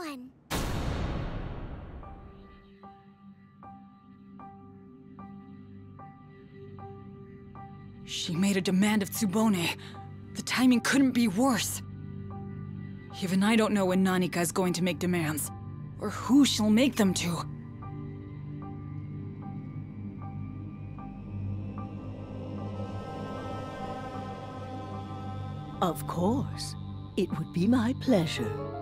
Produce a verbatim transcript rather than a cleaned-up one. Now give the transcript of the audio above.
one. She made a demand of Tsubone. The timing couldn't be worse. Even I don't know when Nanika is going to make demands, or who she'll make them to. Of course. It would be my pleasure.